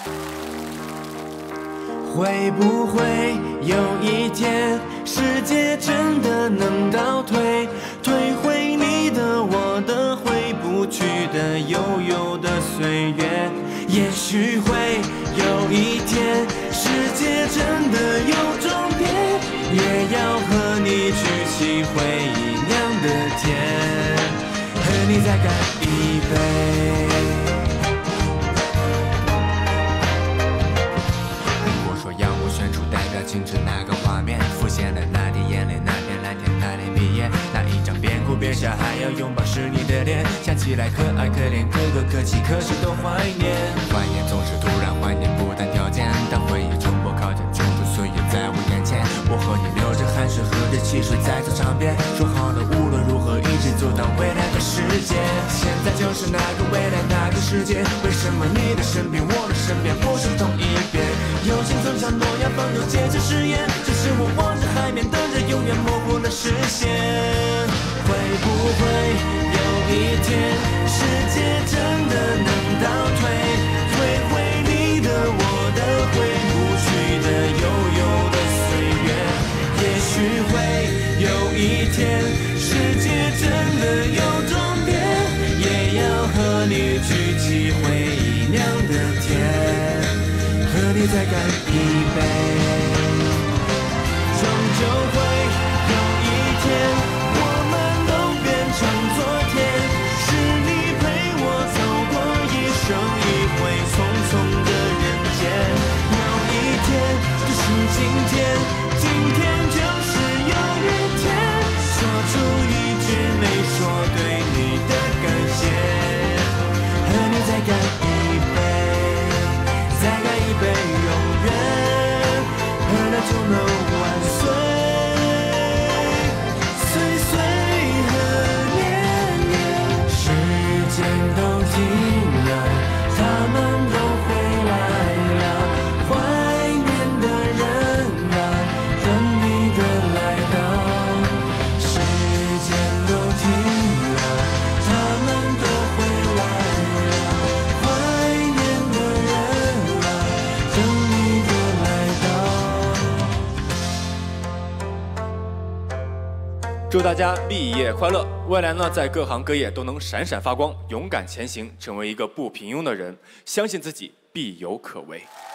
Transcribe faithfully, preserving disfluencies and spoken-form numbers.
会不会有一天，世界真的能倒退，退回你的、我的、回不去的悠悠的岁月？也许会有一天，世界真的有终点，也要和你举起回忆酿的甜，和你再干一杯。 清楚那个画面浮现了，那滴眼泪，那片蓝天，那年毕业，那一张边哭边笑还要拥抱是你的脸，想起来可爱可怜，可歌可泣，可是都怀念。怀念总是突然怀念，不谈条件，当回忆冲破靠近，冲出岁月在我眼前。我和你流着汗水，喝着汽水，在操场边说好了，无论如何一直走到未来的世界。现在就是那个未来，那个世界，为什么你的身边，我的身边不是同一边？友情曾像诺亚方舟，坚持誓言，只是我望着海面，等着永远模糊了视线。会不会有一天，世界真的能倒退，退回你的、我的，回不去的悠悠的岁月？也许会有一天，世界真的有终点，也要和你举起回忆酿的甜，和你再干一杯。 终究会有一天，我们都变成昨天。是你陪我走过一生一回匆匆的人间。有一天，就是今天，今天就是有一天，说出一句没说对你的感谢，和你再干一杯，再干一杯，永远，喝了就能。 祝大家毕业快乐！未来呢，在各行各业都能闪闪发光，勇敢前行，成为一个不平庸的人，相信自己必有可为。